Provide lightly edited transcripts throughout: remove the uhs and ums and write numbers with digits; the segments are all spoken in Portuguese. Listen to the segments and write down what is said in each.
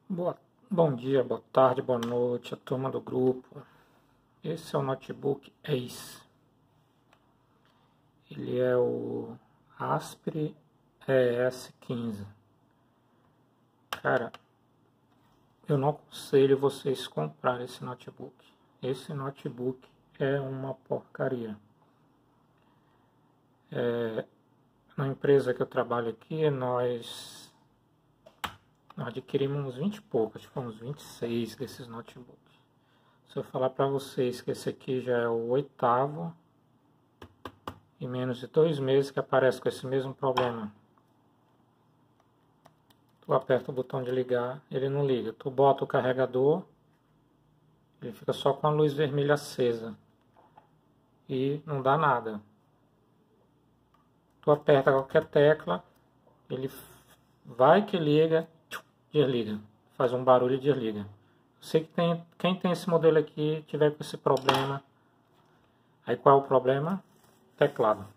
Bom dia, boa tarde, boa noite, a turma do grupo. Esse é o notebook Ace. Ele é o Aspire ES15. Cara, eu não aconselho vocês comprar esse notebook. Esse notebook é uma porcaria. Na empresa que eu trabalho aqui, nós adquirimos uns 20 e poucos, acho que uns 26 desses notebooks. Se eu falar para vocês que esse aqui já é o 8º, em menos de 2 meses que aparece com esse mesmo problema. Tu aperta o botão de ligar, ele não liga. Tu bota o carregador, ele fica só com a luz vermelha acesa e não dá nada. Tu aperta qualquer tecla, ele vai que liga, desliga, faz um barulho e desliga. Eu sei que quem tem esse modelo aqui tiver com esse problema. Aí qual é o problema? Teclado.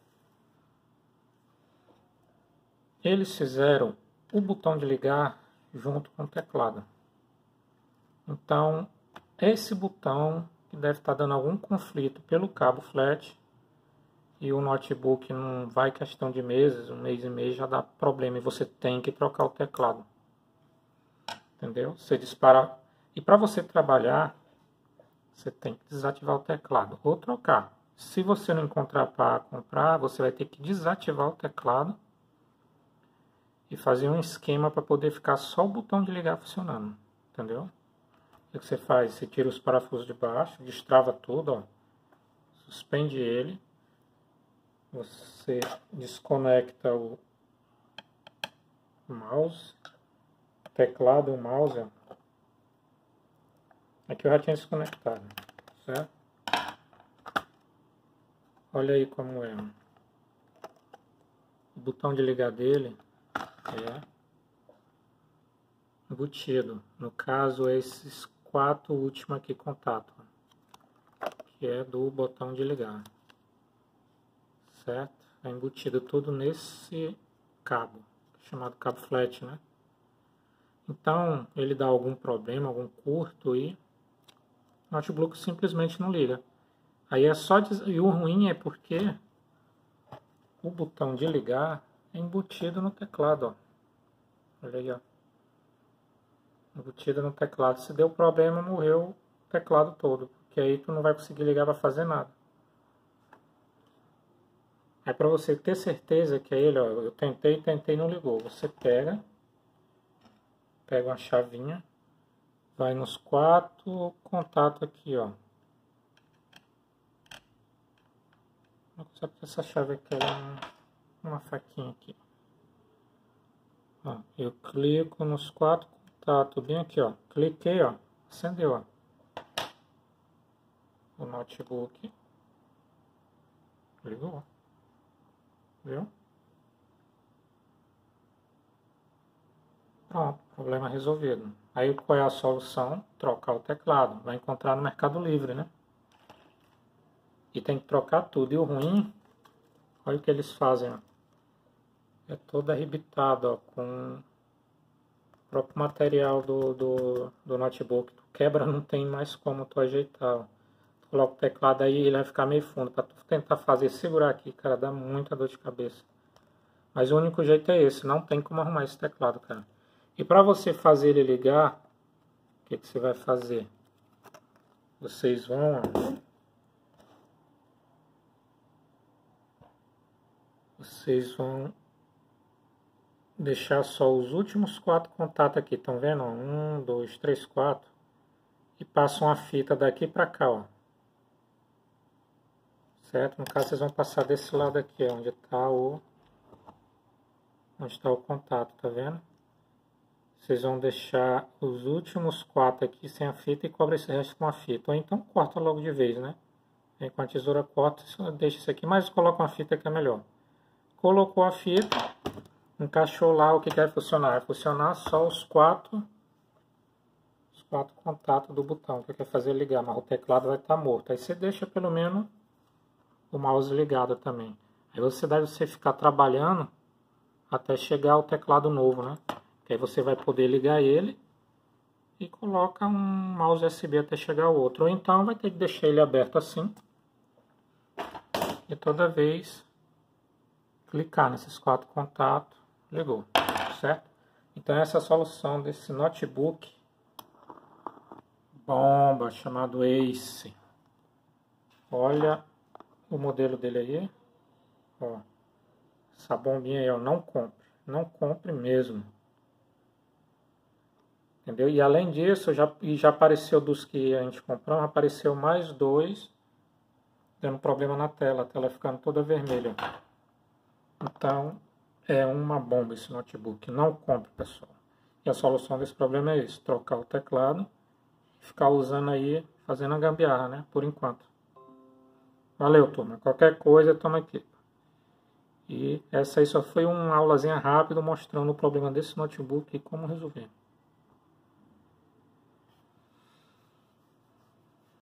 Eles fizeram o botão de ligar junto com o teclado. Então, esse botão que deve estar dando algum conflito pelo cabo flat, e o notebook não vai questão de meses, um mês e meio já dá problema e você tem que trocar o teclado. Entendeu? Você dispara. E para você trabalhar, você tem que desativar o teclado ou trocar. Se você não encontrar para comprar, você vai ter que desativar o teclado e fazer um esquema para poder ficar só o botão de ligar funcionando. Entendeu? O que você faz? Você tira os parafusos de baixo, destrava tudo, ó, suspende ele, você desconecta o mouse, teclado e o mouse, ó. Aqui eu já tinha desconectado, certo? Olha aí como é. O botão de ligar dele é embutido. No caso, esses 4 últimos aqui contato, que é do botão de ligar, certo? É embutido tudo nesse cabo, chamado cabo flat, né? Então, ele dá algum problema, algum curto e o notebook simplesmente não liga. Aí é só e o ruim é porque o botão de ligar é embutido no teclado, ó. Olha aí, ó. Embutido no teclado. Se deu problema, morreu o teclado todo, porque aí tu não vai conseguir ligar para fazer nada. Aí para você ter certeza que é ele, ó, eu tentei, não ligou. Você pega uma chavinha, vai nos 4 contatos aqui, ó. Só porque essa chave aqui é uma faquinha aqui. Ó, eu clico nos 4 contatos, bem aqui, ó. Cliquei, ó, acendeu, ó, o notebook. Ligou, viu? Pronto, problema resolvido. Aí qual é a solução? Trocar o teclado. Vai encontrar no Mercado Livre, né? E tem que trocar tudo. E o ruim, olha o que eles fazem, ó. É todo arrebitado, ó, com o próprio material do notebook. Tu quebra, não tem mais como tu ajeitar, ó. Tu coloca o teclado aí, ele vai ficar meio fundo. Para tu tentar fazer, segurar aqui, cara, dá muita dor de cabeça. Mas o único jeito é esse, não tem como arrumar esse teclado, cara. E para você fazer ele ligar, o que você vai fazer? Vocês vão, ó, deixar só os últimos 4 contatos aqui, estão vendo? 1, 2, 3, 4. E passam a fita daqui para cá, ó. Certo? No caso, vocês vão passar desse lado aqui, ó, onde está o contato, tá vendo? Vocês vão deixar os últimos 4 aqui sem a fita e cobre esse resto com a fita. Ou então corta logo de vez, né? Vem com a tesoura, corta, deixa isso aqui, mas coloca uma fita que é melhor. Colocou a fita, encaixou lá, o que vai funcionar? Vai funcionar só os 4 contatos do botão, que quer fazer ligar, mas o teclado vai estar morto. Aí você deixa pelo menos o mouse ligado também. Aí você deve ficar trabalhando até chegar o teclado novo, né? Que aí você vai poder ligar ele e coloca um mouse USB até chegar ao outro. Ou então vai ter que deixar ele aberto assim e toda vez clicar nesses 4 contatos, ligou, certo? Então essa é a solução desse notebook bomba chamado Ace. Olha o modelo dele aí, ó, essa bombinha aí, ó, não compre mesmo, entendeu? E além disso, já apareceu dos que a gente comprou, apareceu mais 2 dando problema na tela, a tela ficando toda vermelha. Então é uma bomba esse notebook, não compre, pessoal. E a solução desse problema é isso, trocar o teclado, ficar usando aí, fazendo a gambiarra, né, por enquanto. Valeu, turma. Qualquer coisa, toma aqui. E essa aí só foi uma aulazinha rápida mostrando o problema desse notebook e como resolver.